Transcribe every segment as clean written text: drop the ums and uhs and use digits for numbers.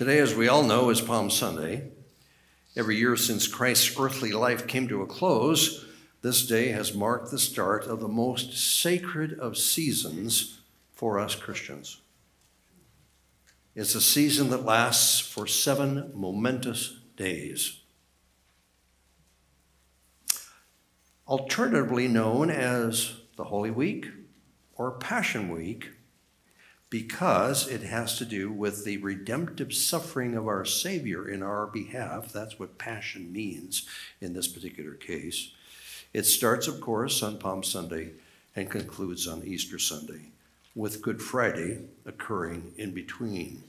Today, as we all know, is Palm Sunday. Every year since Christ's earthly life came to a close, this day has marked the start of the most sacred of seasons for us Christians. It's a season that lasts for 7 momentous days. Alternatively known as the Holy Week or Passion Week, because it has to do with the redemptive suffering of our Savior in our behalf. That's what passion means in this particular case. It starts, of course, on Palm Sunday and concludes on Easter Sunday, with Good Friday occurring in between.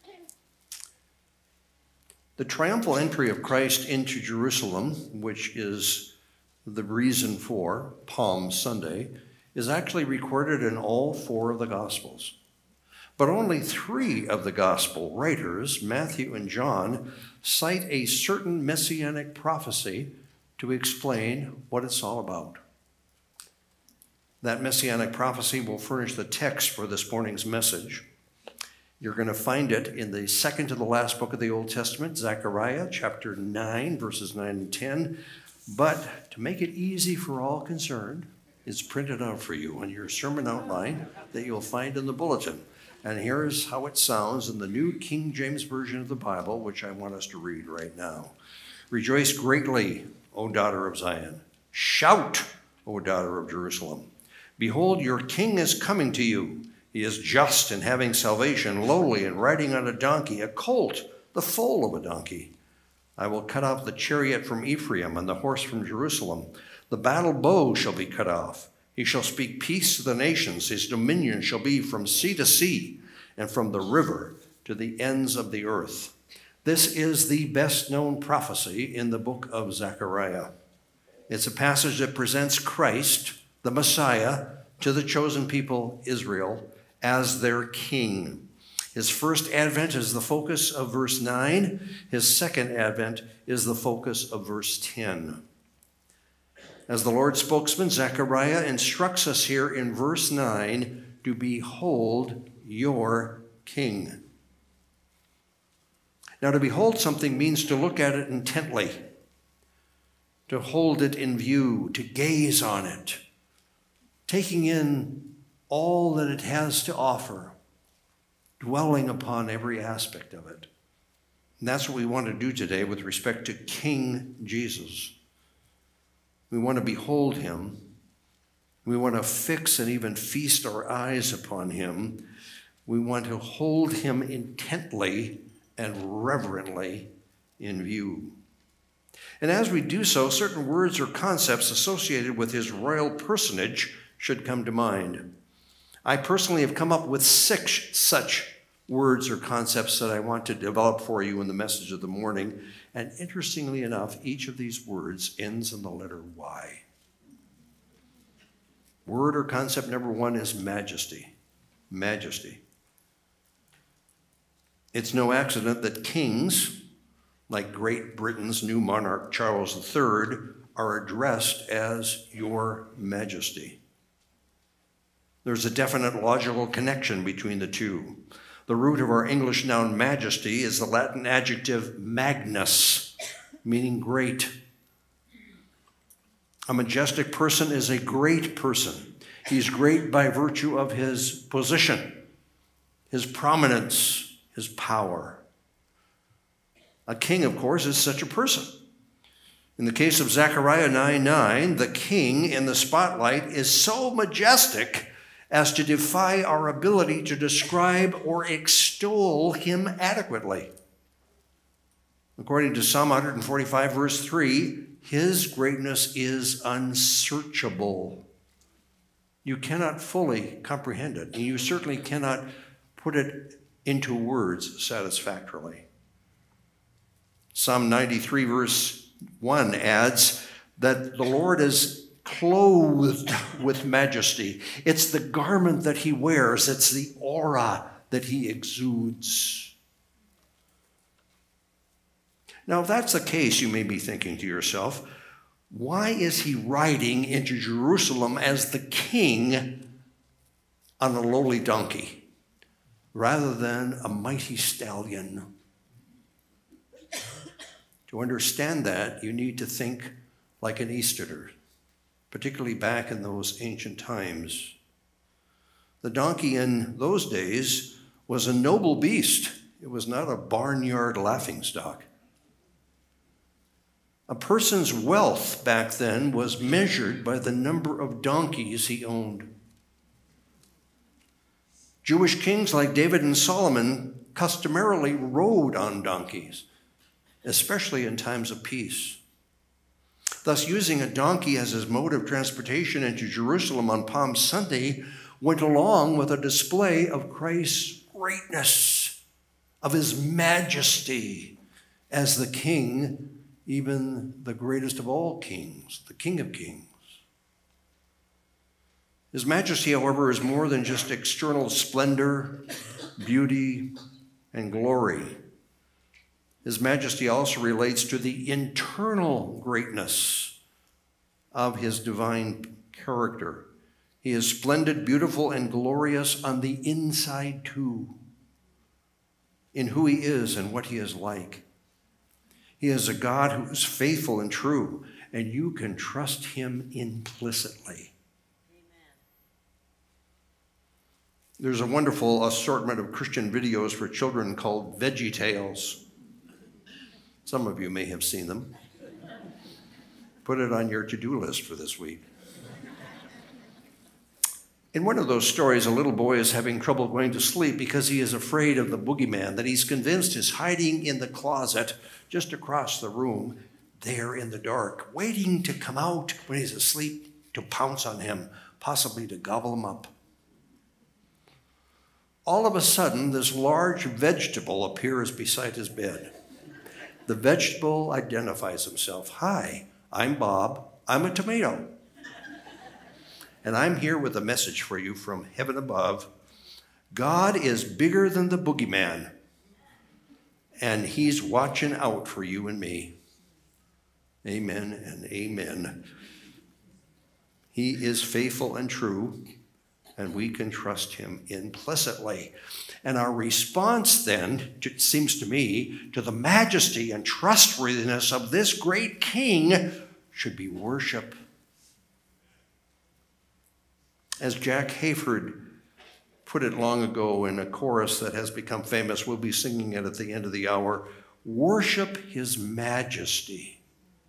The triumphal entry of Christ into Jerusalem, which is the reason for Palm Sunday, is actually recorded in all 4 of the Gospels. But only 3 of the Gospel writers, Matthew and John, cite a certain messianic prophecy to explain what it's all about. That messianic prophecy will furnish the text for this morning's message. You're going to find it in the second to the last book of the Old Testament, Zechariah chapter 9, verses 9 and 10. But to make it easy for all concerned, it's printed out for you on your sermon outline that you'll find in the bulletin. And here's how it sounds in the New King James Version of the Bible, which I want us to read right now. Rejoice greatly, O daughter of Zion. Shout, O daughter of Jerusalem. Behold, your king is coming to you. He is just and having salvation, lowly and riding on a donkey, a colt, the foal of a donkey. I will cut off the chariot from Ephraim and the horse from Jerusalem. The battle bow shall be cut off. He shall speak peace to the nations. His dominion shall be from sea to sea and from the river to the ends of the earth. This is the best known prophecy in the book of Zechariah. It's a passage that presents Christ, the Messiah, to the chosen people, Israel, as their king. His first advent is the focus of verse 9. His second advent is the focus of verse 10. As the Lord's spokesman, Zechariah instructs us here in verse 9 to behold your king. Now, to behold something means to look at it intently, to hold it in view, to gaze on it, taking in all that it has to offer, dwelling upon every aspect of it. And that's what we want to do today with respect to King Jesus. We want to behold him. We want to fix and even feast our eyes upon him. We want to hold him intently and reverently in view. And as we do so, certain words or concepts associated with his royal personage should come to mind. I personally have come up with 6 such words or concepts that I want to develop for you in the message of the morning. And interestingly enough, each of these words ends in the letter Y. Word or concept number 1 is majesty. Majesty. It's no accident that kings, like Great Britain's new monarch Charles III, are addressed as Your Majesty. There's a definite logical connection between the two. The root of our English noun majesty is the Latin adjective magnus, meaning great. A majestic person is a great person. He's great by virtue of his position, his prominence, his power. A king, of course, is such a person. In the case of Zechariah 9:9, the king in the spotlight is so majestic as to defy our ability to describe or extol him adequately. According to Psalm 145, verse 3, his greatness is unsearchable. You cannot fully comprehend it, and you certainly cannot put it into words satisfactorily. Psalm 93, verse 1 adds that the Lord is clothed with majesty. It's the garment that he wears. It's the aura that he exudes. Now, if that's the case, you may be thinking to yourself, why is he riding into Jerusalem as the king on a lowly donkey rather than a mighty stallion To understand that, you need to think like an Easterner, particularly back in those ancient times. The donkey in those days was a noble beast. It was not a barnyard laughingstock. A person's wealth back then was measured by the number of donkeys he owned. Jewish kings like David and Solomon customarily rode on donkeys, especially in times of peace. Thus, using a donkey as his mode of transportation into Jerusalem on Palm Sunday went along with a display of Christ's greatness, of his majesty as the king, even the greatest of all kings, the King of Kings. His majesty, however, is more than just external splendor, beauty, and glory. His majesty also relates to the internal greatness of his divine character. He is splendid, beautiful, and glorious on the inside too, in who he is and what he is like. He is a God who is faithful and true, and you can trust him implicitly. Amen. There's a wonderful assortment of Christian videos for children called Veggie Tales. Some of you may have seen them. Put it on your to-do list for this week. In one of those stories, a little boy is having trouble going to sleep because he is afraid of the boogeyman that he's convinced is hiding in the closet just across the room, there in the dark, waiting to come out when he's asleep to pounce on him, possibly to gobble him up. All of a sudden, this large vegetable appears beside his bed. The vegetable identifies himself. Hi, I'm Bob. I'm a tomato. And I'm here with a message for you from heaven above. God is bigger than the boogeyman, and he's watching out for you and me. Amen and amen. He is faithful and true, and we can trust him implicitly. And our response then, it seems to me, to the majesty and trustworthiness of this great king should be worship. As Jack Hayford put it long ago in a chorus that has become famous, we'll be singing it at the end of the hour, worship his majesty.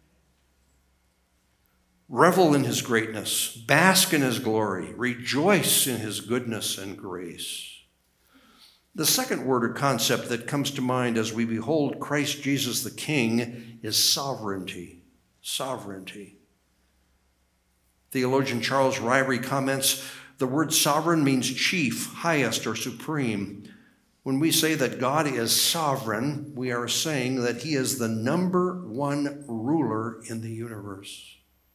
Revel in his greatness, bask in his glory, rejoice in his goodness and grace. The second word or concept that comes to mind as we behold Christ Jesus the King is sovereignty. Sovereignty. Theologian Charles Ryrie comments, the word sovereign means chief, highest, or supreme. When we say that God is sovereign, we are saying that he is the number one ruler in the universe.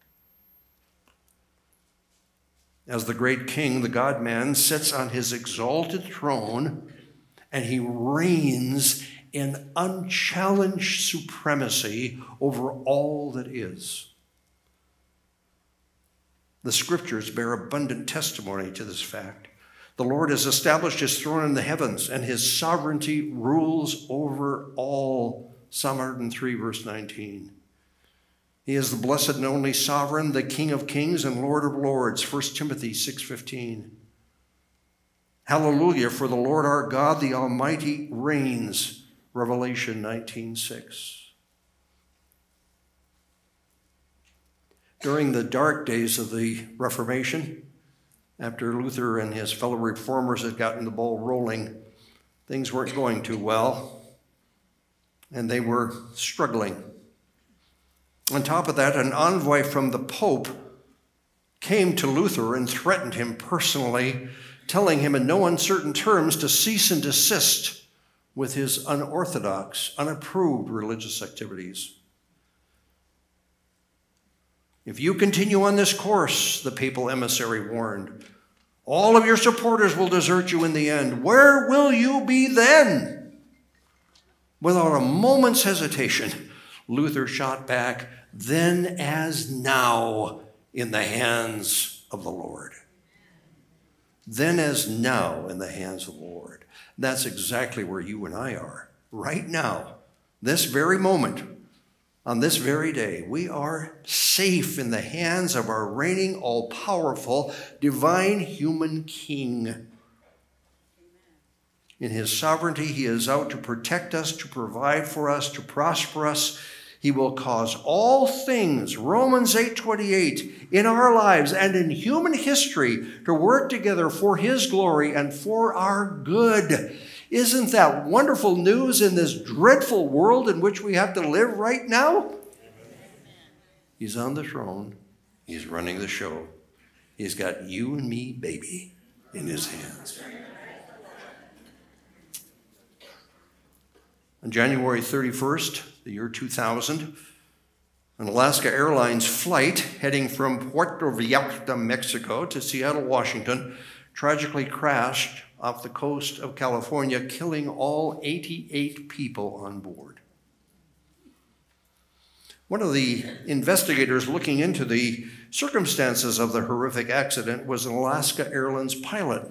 As the great king, the God-man sits on his exalted throne, and he reigns in unchallenged supremacy over all that is. The scriptures bear abundant testimony to this fact. The Lord has established his throne in the heavens, and his sovereignty rules over all. Psalm 103, verse 19. He is the blessed and only sovereign, the King of kings and Lord of lords. 1 Timothy 6:15. Hallelujah, for the Lord our God, the Almighty, reigns. Revelation 19:6. During the dark days of the Reformation, after Luther and his fellow reformers had gotten the ball rolling, things weren't going too well, and they were struggling. On top of that, an envoy from the Pope came to Luther and threatened him personally, telling him in no uncertain terms to cease and desist with his unorthodox, unapproved religious activities. If you continue on this course, the papal emissary warned, all of your supporters will desert you in the end. Where will you be then? Without a moment's hesitation, Luther shot back, then as now in the hands of the Lord. Then as now in the hands of the Lord. That's exactly where you and I are, right now, this very moment. On this very day, we are safe in the hands of our reigning, all-powerful, divine human King. In his sovereignty, he is out to protect us, to provide for us, to prosper us. He will cause all things, Romans 8:28, in our lives and in human history to work together for his glory and for our good. Isn't that wonderful news in this dreadful world in which we have to live right now? Amen. He's on the throne. He's running the show. He's got you and me, baby, in his hands. On January 31st, the year 2000, an Alaska Airlines flight heading from Puerto Vallarta, Mexico to Seattle, Washington, tragically crashed off the coast of California, killing all 88 people on board. One of the investigators looking into the circumstances of the horrific accident was an Alaska Airlines pilot.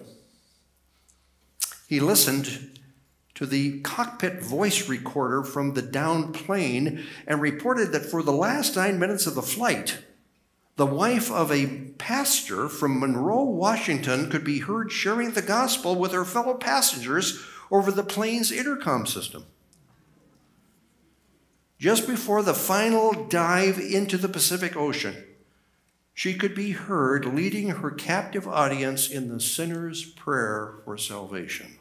He listened to the cockpit voice recorder from the downed plane and reported that for the last 9 minutes of the flight, the wife of a pastor from Monroe, Washington, could be heard sharing the gospel with her fellow passengers over the plane's intercom system. Just before the final dive into the Pacific Ocean, she could be heard leading her captive audience in the sinner's prayer for salvation.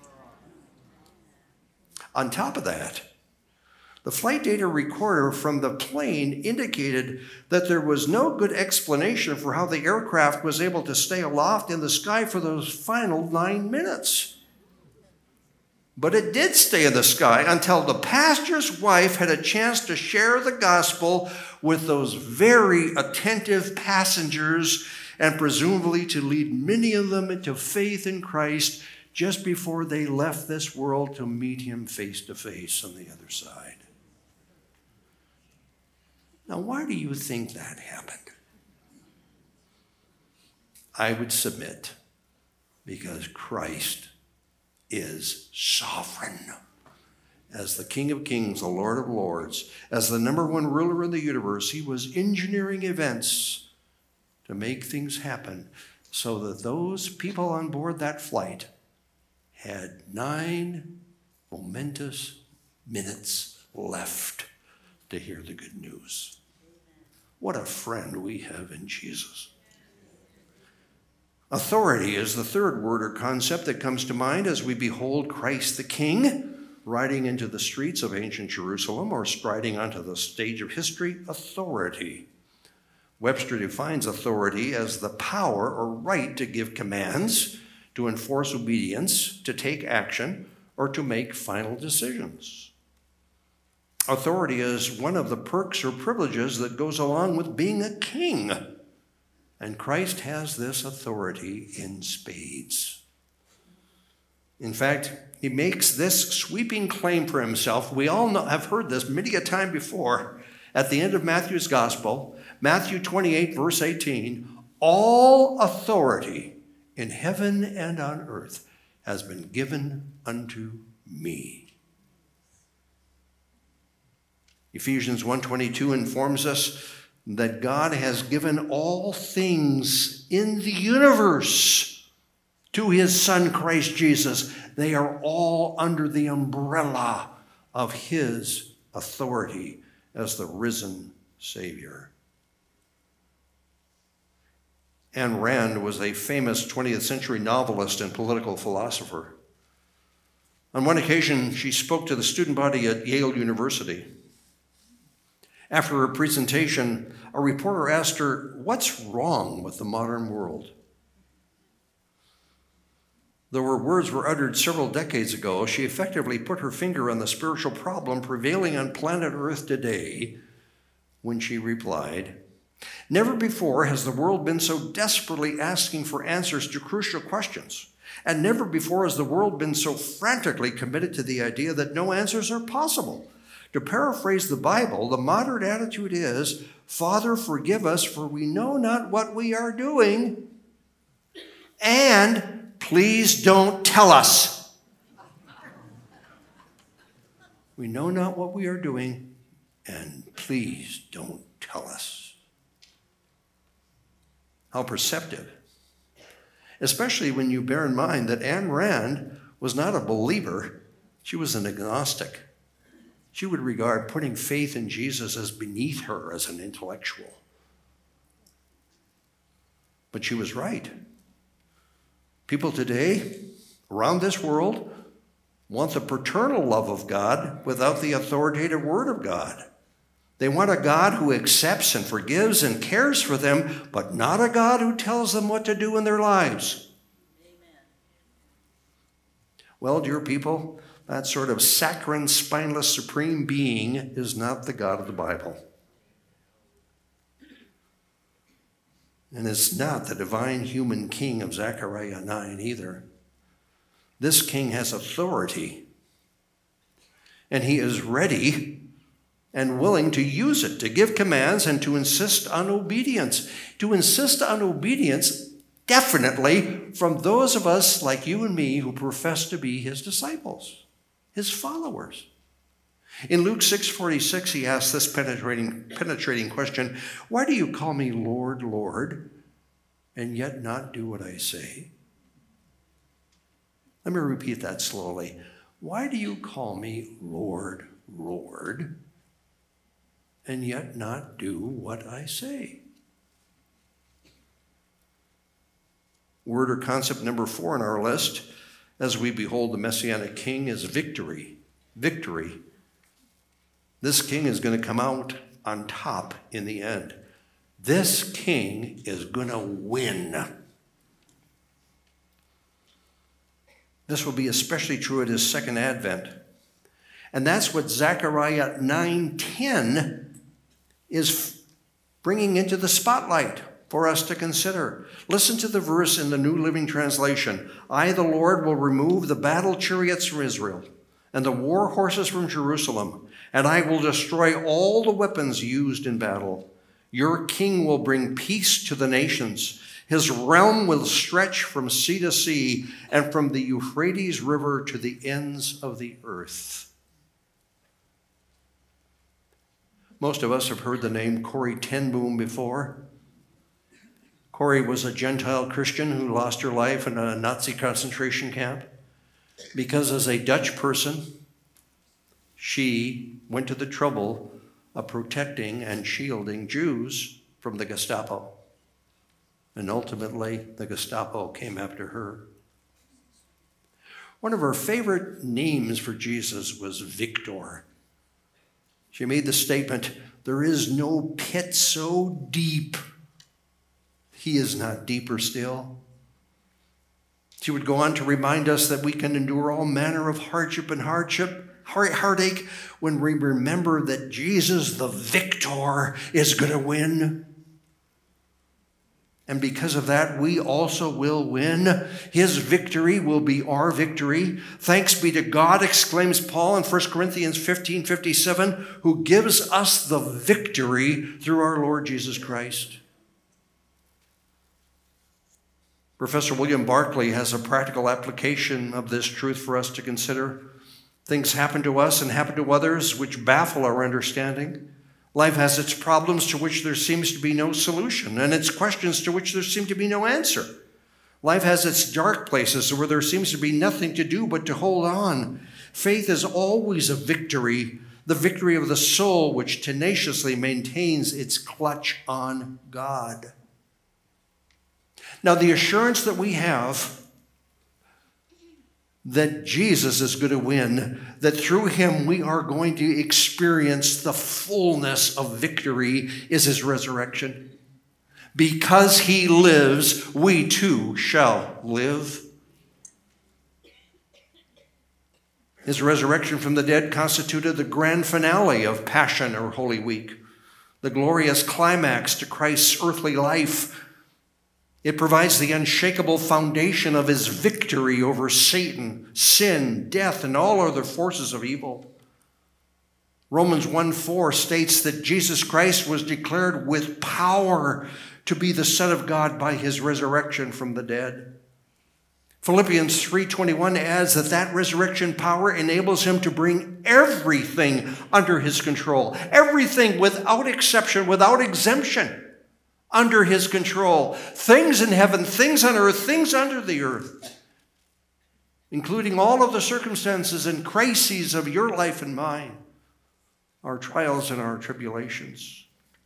On top of that, the flight data recorder from the plane indicated that there was no good explanation for how the aircraft was able to stay aloft in the sky for those final 9 minutes. But it did stay in the sky until the pastor's wife had a chance to share the gospel with those very attentive passengers and presumably to lead many of them into faith in Christ just before they left this world to meet him face to face on the other side. Now, why do you think that happened? I would submit because Christ is sovereign. As the King of Kings, the Lord of Lords, as the number one ruler in the universe, he was engineering events to make things happen so that those people on board that flight had 9 momentous minutes left to hear the good news. What a friend we have in Jesus. Authority is the third word or concept that comes to mind as we behold Christ the King riding into the streets of ancient Jerusalem or striding onto the stage of history. Authority. Webster defines authority as the power or right to give commands, to enforce obedience, to take action, or to make final decisions. Authority is one of the perks or privileges that goes along with being a king. And Christ has this authority in spades. In fact, he makes this sweeping claim for himself. We all have heard this many a time before. At the end of Matthew's gospel, Matthew 28, verse 18, all authority in heaven and on earth has been given unto me. Ephesians 1:22 informs us that God has given all things in the universe to his Son, Christ Jesus. They are all under the umbrella of his authority as the risen Savior. Ayn Rand was a famous 20th century novelist and political philosopher. On one occasion, she spoke to the student body at Yale University. After her presentation, a reporter asked her, "What's wrong with the modern world?" Though her words were uttered several decades ago, she effectively put her finger on the spiritual problem prevailing on planet Earth today when she replied, "Never before has the world been so desperately asking for answers to crucial questions, and never before has the world been so frantically committed to the idea that no answers are possible. To paraphrase the Bible, the modern attitude is, 'Father, forgive us, for we know not what we are doing,' and 'please don't tell us.' We know not what we are doing, and please don't tell us. How perceptive. Especially when you bear in mind that Ayn Rand was not a believer, she was an agnostic. She would regard putting faith in Jesus as beneath her as an intellectual. But she was right. People today, around this world, want the paternal love of God without the authoritative word of God. They want a God who accepts and forgives and cares for them, but not a God who tells them what to do in their lives. Amen. Well, dear people, that sort of saccharine, spineless, supreme being is not the God of the Bible. And it's not the divine human king of Zechariah 9 either. This king has authority, and he is ready and willing to use it, to give commands and to insist on obedience. To insist on obedience, definitely, from those of us like you and me who profess to be his disciples, his followers. In Luke 6:46, he asks this penetrating question, why do you call me Lord, Lord, and yet not do what I say? Let me repeat that slowly. Why do you call me Lord, Lord, and yet not do what I say? Word or concept number 4 on our list, as we behold the Messianic King, is victory. Victory. This king is going to come out on top in the end. This king is going to win. This will be especially true at his second advent. And that's what Zechariah 9:10 is bringing into the spotlight for us to consider. Listen to the verse in the New Living Translation. I, the Lord, will remove the battle chariots from Israel and the war horses from Jerusalem, and I will destroy all the weapons used in battle. Your king will bring peace to the nations. His realm will stretch from sea to sea and from the Euphrates River to the ends of the earth. Most of us have heard the name Corrie ten Boom before. Corrie was a Gentile Christian who lost her life in a Nazi concentration camp because as a Dutch person, she went to the trouble of protecting and shielding Jews from the Gestapo. And ultimately, the Gestapo came after her. One of her favorite names for Jesus was Victor. She made the statement, there is no pit so deep, he is not deeper still. She would go on to remind us that we can endure all manner of heartache when we remember that Jesus, the victor, is going to win. And because of that, we also will win. His victory will be our victory. Thanks be to God, exclaims Paul in 1 Corinthians 15:57, who gives us the victory through our Lord Jesus Christ. Professor William Barclay has a practical application of this truth for us to consider. Things happen to us and happen to others which baffle our understanding. Life has its problems to which there seems to be no solution, and its questions to which there seems to be no answer. Life has its dark places where there seems to be nothing to do but to hold on. Faith is always a victory, the victory of the soul which tenaciously maintains its clutch on God. Now, the assurance that we have that Jesus is going to win, that through him we are going to experience the fullness of victory, is his resurrection. Because he lives, we too shall live. His resurrection from the dead constituted the grand finale of Passion or Holy Week, the glorious climax to Christ's earthly life. It provides the unshakable foundation of his victory over Satan, sin, death, and all other forces of evil. Romans 1:4 states that Jesus Christ was declared with power to be the Son of God by his resurrection from the dead. Philippians 3:21 adds that resurrection power enables him to bring everything under his control. Everything without exception, without exemption, under his control. Things in heaven, things on earth, things under the earth, including all of the circumstances and crises of your life and mine, our trials and our tribulations.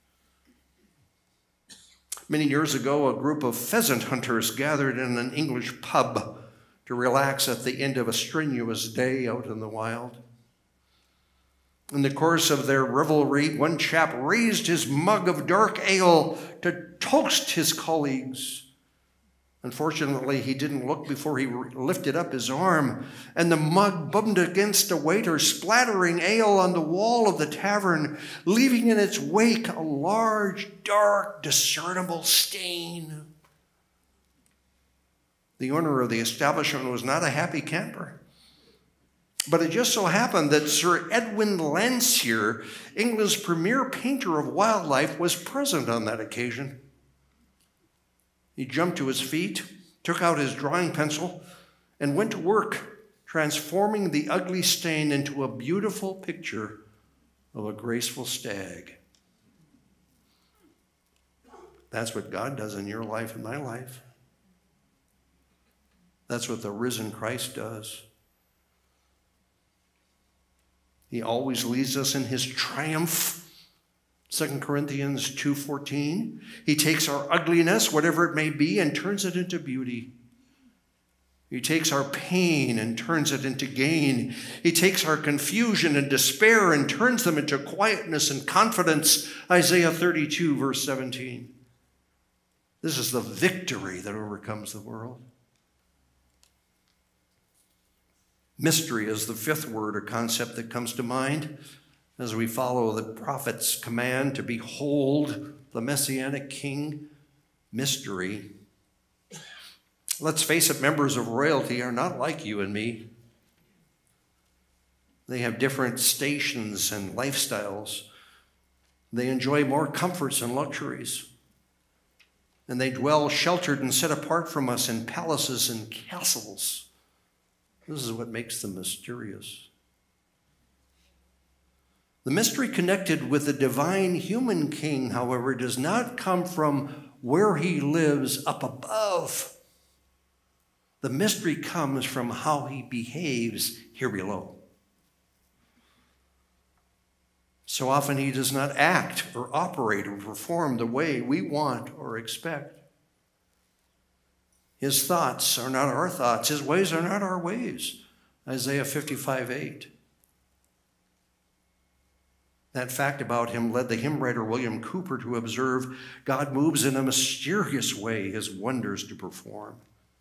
Many years ago, a group of pheasant hunters gathered in an English pub to relax at the end of a strenuous day out in the wild. In the course of their revelry, one chap raised his mug of dark ale to toast his colleagues. Unfortunately, he didn't look before he lifted up his arm, and the mug bumped against a waiter, splattering ale on the wall of the tavern, leaving in its wake a large, dark, discernible stain. The owner of the establishment was not a happy camper. But it just so happened that Sir Edwin Landseer, England's premier painter of wildlife, was present on that occasion. He jumped to his feet, took out his drawing pencil, and went to work, transforming the ugly stain into a beautiful picture of a graceful stag. That's what God does in your life and my life. That's what the risen Christ does. He always leads us in his triumph. 2 Corinthians 2:14. He takes our ugliness, whatever it may be, and turns it into beauty. He takes our pain and turns it into gain. He takes our confusion and despair and turns them into quietness and confidence. Isaiah 32, verse 17. This is the victory that overcomes the world. Mystery is the fifth word or concept that comes to mind as we follow the prophet's command to behold the Messianic King. Mystery. Let's face it, members of royalty are not like you and me. They have different stations and lifestyles. They enjoy more comforts and luxuries. And they dwell sheltered and set apart from us in palaces and castles. This is what makes them mysterious. The mystery connected with the divine human king, however, does not come from where he lives up above. The mystery comes from how he behaves here below. So often he does not act or operate or perform the way we want or expect. His thoughts are not our thoughts. His ways are not our ways. Isaiah 55:8. That fact about him led the hymn writer William Cooper to observe God moves in a mysterious way his wonders to perform.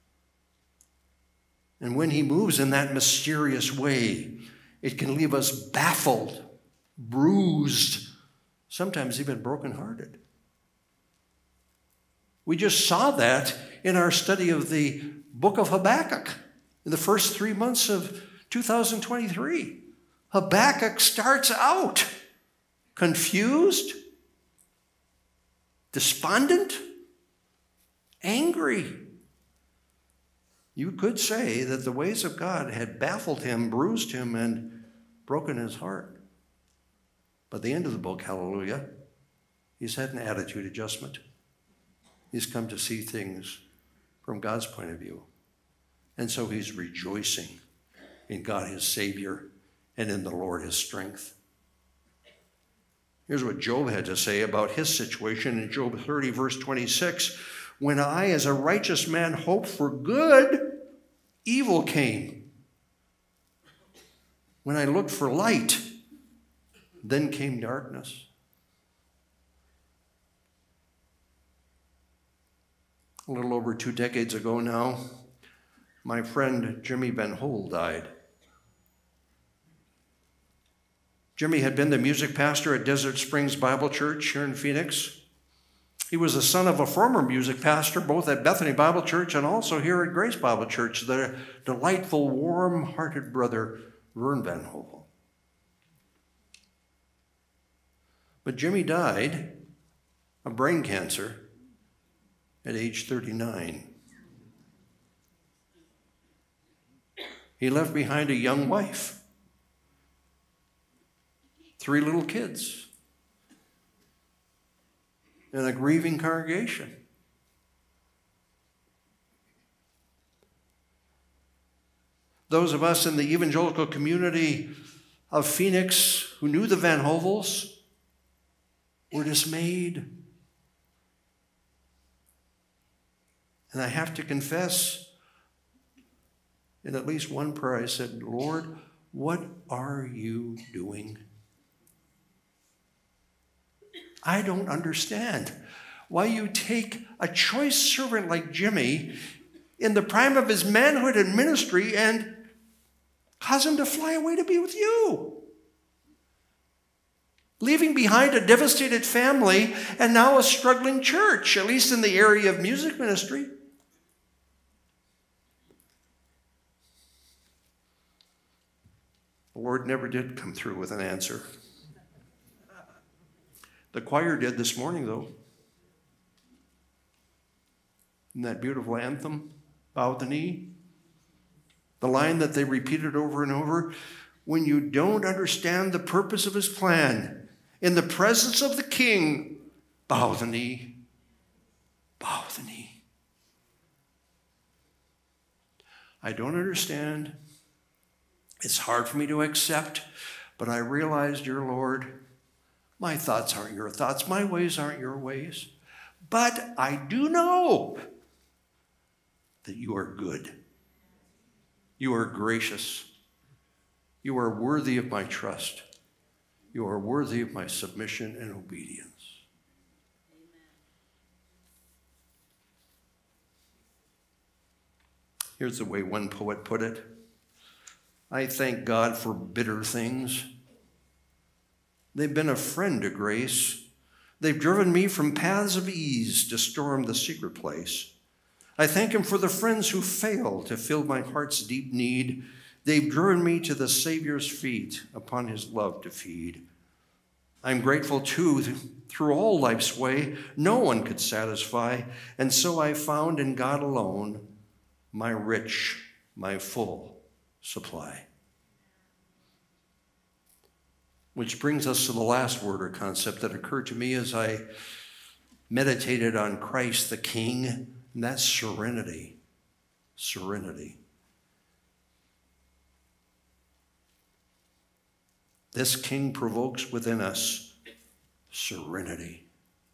And when he moves in that mysterious way, it can leave us baffled, bruised, sometimes even brokenhearted. We just saw that in our study of the book of Habakkuk in the first 3 months of 2023. Habakkuk starts out confused, despondent, angry. You could say that the ways of God had baffled him, bruised him, and broken his heart. By the end of the book, hallelujah, he's had an attitude adjustment. He's come to see things from God's point of view. And so he's rejoicing in God his Savior and in the Lord his strength. Here's what Job had to say about his situation in Job 30, verse 26. When I, as a righteous man, hoped for good, evil came. When I looked for light, then came darkness. A little over 2 decades ago now, my friend Jimmy Ben Hole died. Jimmy had been the music pastor at Desert Springs Bible Church here in Phoenix. He was the son of a former music pastor, both at Bethany Bible Church and also here at Grace Bible Church, the delightful, warm-hearted brother, Vern Van Hole. But Jimmy died of brain cancer at age 39. He left behind a young wife, 3 little kids, and a grieving congregation. Those of us in the evangelical community of Phoenix who knew the Van Hovels were dismayed. And I have to confess, in at least one prayer I said, Lord, what are you doing? I don't understand why you take a choice servant like Jimmy in the prime of his manhood and ministry and cause him to fly away to be with you. Leaving behind a devastated family and now a struggling church, at least in the area of music ministry. The Lord never did come through with an answer. The choir did this morning, though. In that beautiful anthem, Bow the Knee. The line that they repeated over and over, when you don't understand the purpose of his plan, in the presence of the King, bow the knee. Bow the knee. I don't understand. It's hard for me to accept, but I realize, dear Lord, my thoughts aren't your thoughts. My ways aren't your ways. But I do know that you are good. You are gracious. You are worthy of my trust. You are worthy of my submission and obedience. Here's the way one poet put it. I thank God for bitter things. They've been a friend to grace. They've driven me from paths of ease to storm the secret place. I thank him for the friends who fail to fill my heart's deep need. They've driven me to the Savior's feet upon his love to feed. I'm grateful too, through all life's way, no one could satisfy, and so I found in God alone my rich, my full supply. Which brings us to the last word or concept that occurred to me as I meditated on Christ the King, and that's serenity. Serenity. This King provokes within us serenity.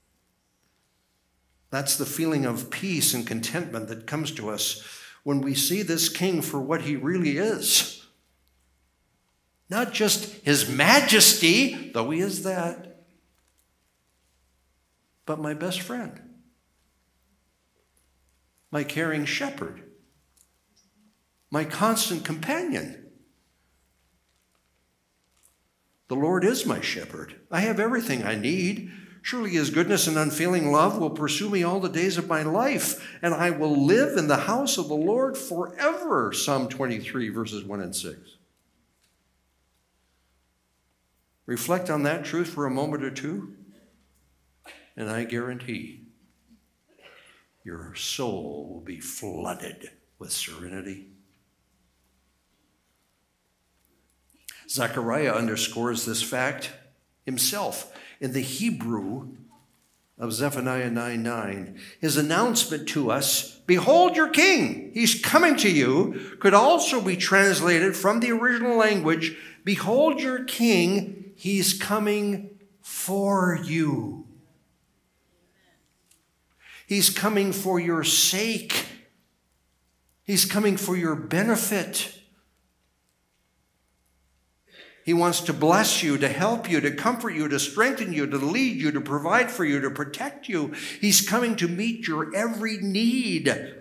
That's the feeling of peace and contentment that comes to us when we see this King for what he really is. Not just his majesty, though he is that, but my best friend, my caring shepherd, my constant companion. The Lord is my shepherd. I have everything I need. Surely his goodness and unfailing love will pursue me all the days of my life, and I will live in the house of the Lord forever. Psalm 23, verses 1 and 6. Reflect on that truth for a moment or two, and I guarantee your soul will be flooded with serenity. Zechariah underscores this fact himself in the Hebrew of Zephaniah 9:9. His announcement to us, behold your king, he's coming to you, could also be translated from the original language, behold your king, he's coming for you. He's coming for your sake. He's coming for your benefit. He wants to bless you, to help you, to comfort you, to strengthen you, to lead you, to provide for you, to protect you. He's coming to meet your every need,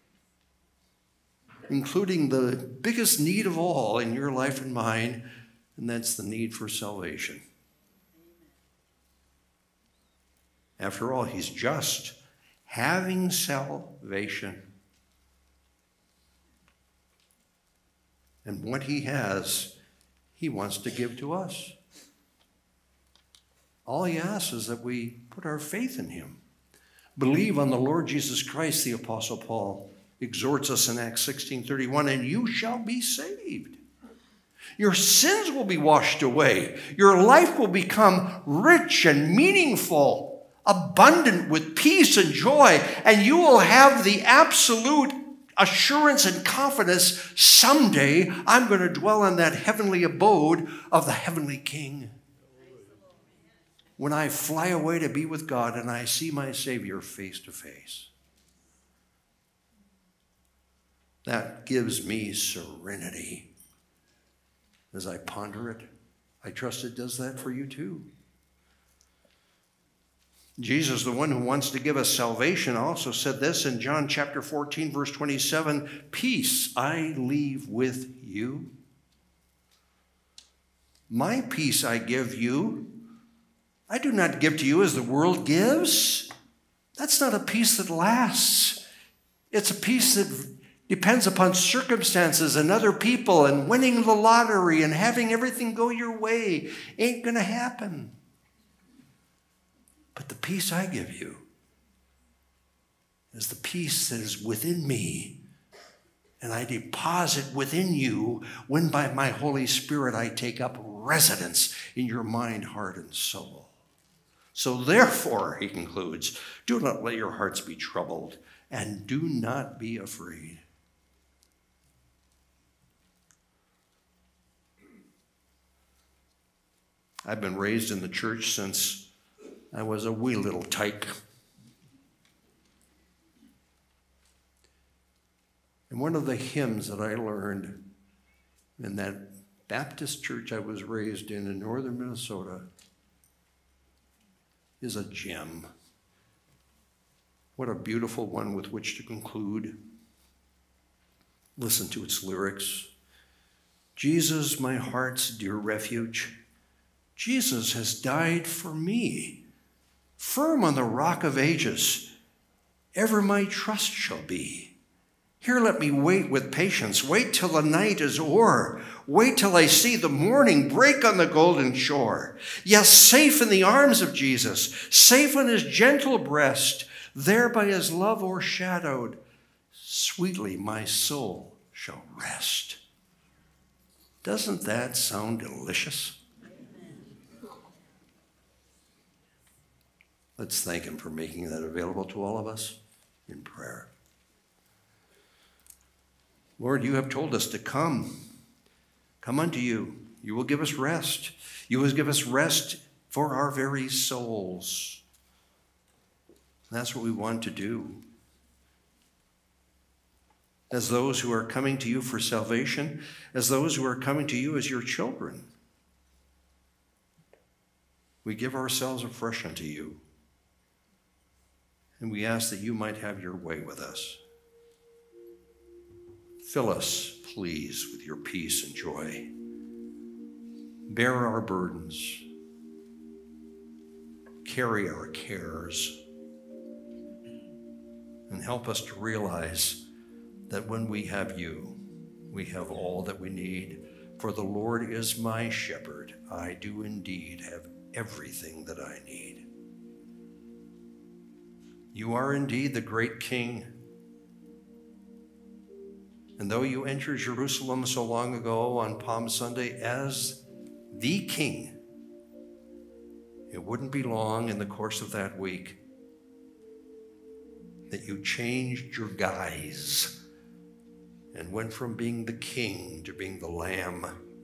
including the biggest need of all in your life and mine, and that's the need for salvation. After all, he's just, having salvation. And what he has, he wants to give to us. All he asks is that we put our faith in him. Believe on the Lord Jesus Christ, the Apostle Paul exhorts us in Acts 16:31, and you shall be saved. Your sins will be washed away. Your life will become rich and meaningful, abundant with peace and joy, and you will have the absolute assurance and confidence someday I'm going to dwell in that heavenly abode of the heavenly King. When I fly away to be with God and I see my Savior face to face. That gives me serenity as I ponder it. I trust it does that for you too. Jesus, the one who wants to give us salvation, also said this in John chapter 14, verse 27, "Peace I leave with you. My peace I give you. I do not give to you as the world gives." That's not a peace that lasts. It's a peace that depends upon circumstances and other people, and winning the lottery and having everything go your way ain't going to happen. But the peace I give you is the peace that is within me, and I deposit within you when by my Holy Spirit I take up residence in your mind, heart, and soul. So therefore, he concludes, do not let your hearts be troubled, and do not be afraid. I've been raised in the church since I was a wee little tyke. And one of the hymns that I learned in that Baptist church I was raised in northern Minnesota is a gem. What a beautiful one with which to conclude. Listen to its lyrics. Jesus, my heart's dear refuge, Jesus has died for me. Firm on the rock of ages, ever my trust shall be. Here let me wait with patience, wait till the night is o'er, wait till I see the morning break on the golden shore. Yes, safe in the arms of Jesus, safe on his gentle breast, there by his love o'ershadowed, sweetly my soul shall rest. Doesn't that sound delicious? Let's thank him for making that available to all of us in prayer. Lord, you have told us to come unto you. You will give us rest. You will give us rest for our very souls. And that's what we want to do. As those who are coming to you for salvation, as those who are coming to you as your children, we give ourselves afresh unto you. And we ask that you might have your way with us. Fill us, please, with your peace and joy. Bear our burdens. Carry our cares. And help us to realize that when we have you, we have all that we need. For the Lord is my shepherd. I do indeed have everything that I need. You are indeed the great King. And though you entered Jerusalem so long ago on Palm Sunday as the King, it wouldn't be long in the course of that week that you changed your guise and went from being the King to being the Lamb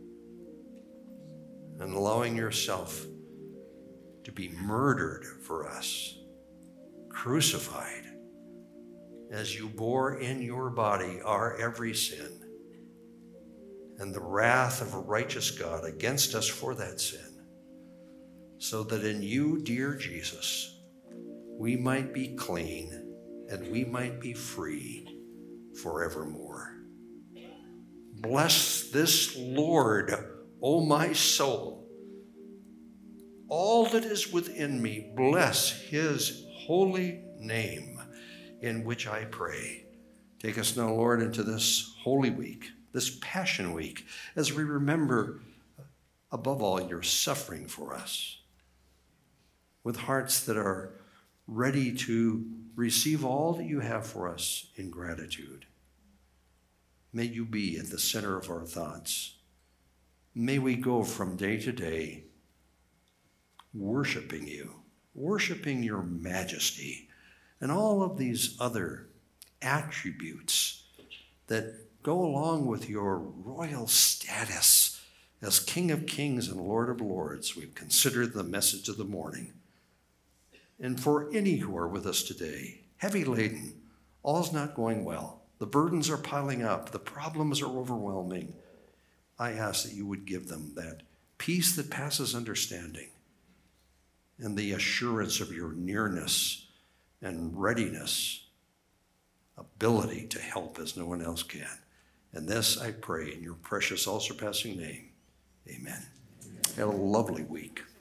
and allowing yourself to be murdered for us, crucified, as you bore in your body our every sin and the wrath of a righteous God against us for that sin, so that in you, dear Jesus, we might be clean and we might be free forevermore. Bless this Lord, O my soul. All that is within me, bless his holy name, in which I pray. Take us now, Lord, into this Holy Week, this Passion Week, as we remember, above all, your suffering for us, with hearts that are ready to receive all that you have for us in gratitude. May you be at the center of our thoughts. May we go from day to day worshiping you, worshiping your majesty, and all of these other attributes that go along with your royal status as King of Kings and Lord of Lords. We've considered the message of the morning. And for any who are with us today, heavy laden, all's not going well, the burdens are piling up, the problems are overwhelming, I ask that you would give them that peace that passes understanding and the assurance of your nearness and readiness, ability to help as no one else can. And this I pray in your precious, all-surpassing name. Amen. Have a lovely week.